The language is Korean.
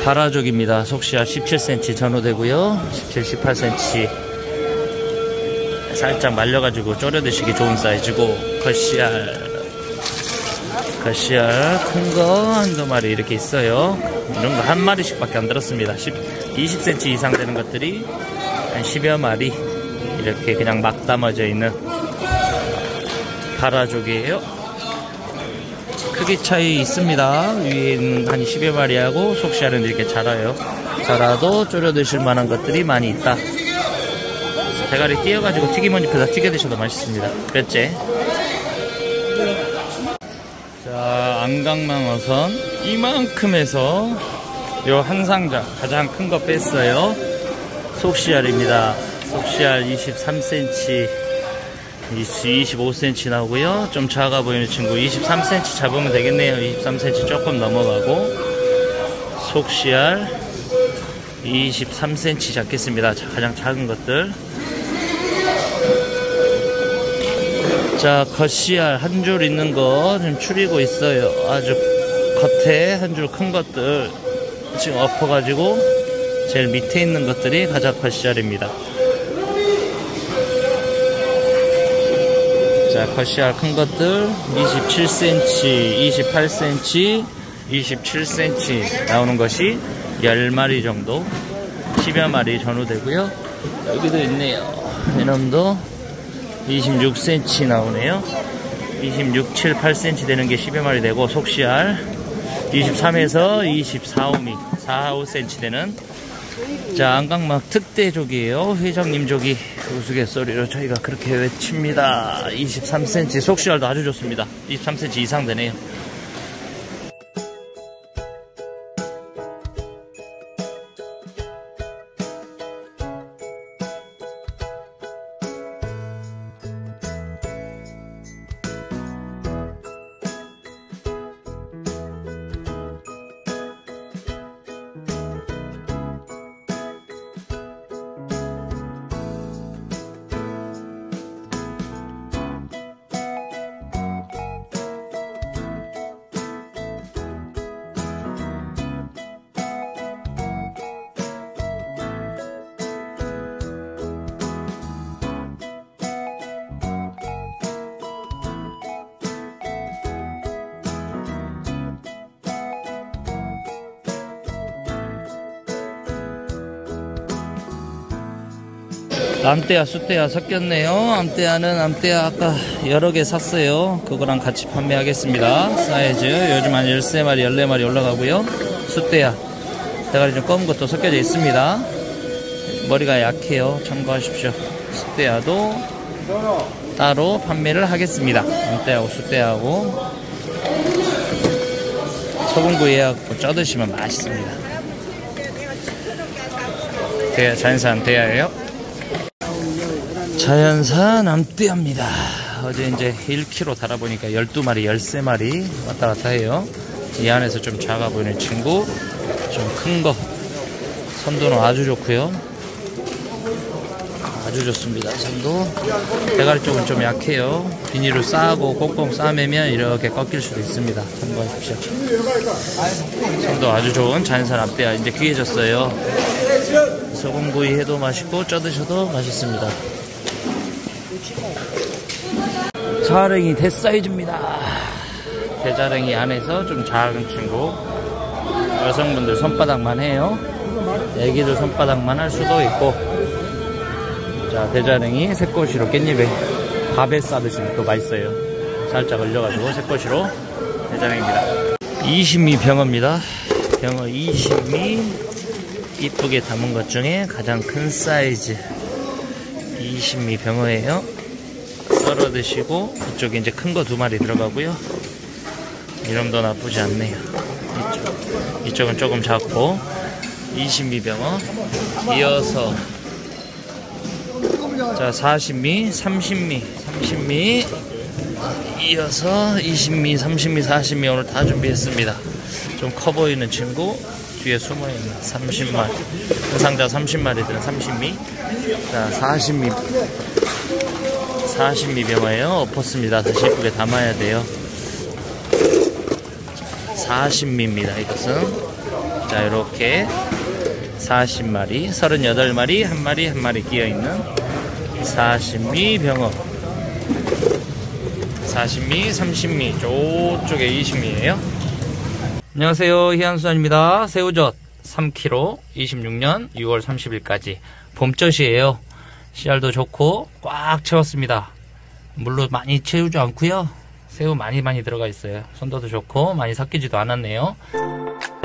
파라족입니다. 속시알 17cm 전후되고요. 17, 18cm 살짝 말려가지고 졸여 드시기 좋은 사이즈고, 겉시알 큰 거 한두 마리 이렇게 있어요. 이런 거 한 마리씩 밖에 안 들었습니다. 20cm 이상 되는 것들이 한 10여 마리 이렇게 그냥 막 담아져 있는 파라족이에요. 크기 차이 있습니다. 위에는 한 10여 마리하고 속시알은 이렇게 자라요. 자라도 졸여 드실 만한 것들이 많이 있다. 대가리 띄어가지고 튀김옷 입혀서 튀겨 드셔도 맛있습니다. 몇째? 자, 안강망어선 이만큼 해서 요 한 상자 가장 큰 거 뺐어요. 속시알입니다. 속시알 23cm, 25cm 나오고요. 좀 작아 보이는 친구 23cm 잡으면 되겠네요. 23cm 조금 넘어가고, 속시알 23cm 잡겠습니다. 가장 작은 것들. 자, 겉시알 한 줄 있는 거 지금 추리고 있어요. 아주 겉에 한 줄 큰 것들 지금 엎어가지고 제일 밑에 있는 것들이 가장 겉시알입니다. 자, 겉시알 큰 것들 27cm, 28cm, 27cm 나오는 것이 10마리 정도, 10여 마리 전후되고요. 여기도 있네요. 이놈도 26cm 나오네요. 26, 7, 8cm 되는 게 10여 마리 되고, 속시알 23에서 24, 5cm 되는, 자, 안강막 특대족이에요. 회장님 족이 우스갯소리로 저희가 그렇게 외칩니다. 23cm, 속시알도 아주 좋습니다. 23cm 이상 되네요. 암대야, 숫대야 섞였네요. 암대야 아까 여러 개 샀어요. 그거랑 같이 판매하겠습니다. 사이즈 요즘 한 13마리, 14마리 올라가고요. 숫대야 대가리 좀 검은 것도 섞여져 있습니다. 머리가 약해요. 참고하십시오. 숫대야도 따로 판매를 하겠습니다. 암대하고 숫대하고 소금구이 해갖고 쪄드시면 맛있습니다. 대야, 자연산 대야예요. 자연산 암대야입니다. 어제 이제 1kg 달아보니까 12마리, 13마리 왔다 갔다 해요. 이 안에서 좀 작아 보이는 친구, 좀 큰 거, 선도는 아주 좋고요. 아주 좋습니다. 선도. 대가리 쪽은 좀 약해요. 비닐로 싸고 꽁꽁 싸매면 이렇게 꺾일 수도 있습니다. 참고하십시오. 선도 아주 좋은 자연산 암대야. 이제 귀해졌어요. 소금구이 해도 맛있고 쪄드셔도 맛있습니다. 자랭이 대사이즈입니다. 대자랭이 안에서 좀 작은 친구. 여성분들 손바닥만 해요. 애기들 손바닥만 할 수도 있고. 자, 대자랭이 새꼬시로 깻잎에 밥에 싸드시면 또 맛있어요. 살짝 얼려가지고 새꼬시로 대자랭입니다. 이심미 병어입니다. 병어 이심미 이쁘게 담은 것 중에 가장 큰 사이즈 이심미 병어예요. 썰어 드시고, 이쪽에 이제 큰 거 2마리 들어가고요. 이름도 나쁘지 않네요. 이쪽은 조금 작고, 이심미 병어. 이어서, 자, 40미, 30미, 이어서 20미, 30미, 40미 오늘 다 준비했습니다. 좀 커 보이는 친구, 뒤에 숨어있는 30마리. 한 상자 30마리 들은 30미. 자, 40미 병어예요. 엎었습니다. 다시 예쁘게 담아야 돼요. 40미입니다. 이것은. 자, 자, 이렇게 40마리, 38마리, 한 마리 한 마리 끼어있는 사십미 병어. 40미, 30미, 저쪽에 20미에요. 안녕하세요, 희한수산입니다. 새우젓 3kg, 26년 6월 30일까지 봄젓이에요. 씨알도 좋고 꽉 채웠습니다. 물로 많이 채우지 않고요. 새우 많이 들어가 있어요. 선도도 좋고 많이 삭히지도 않았네요.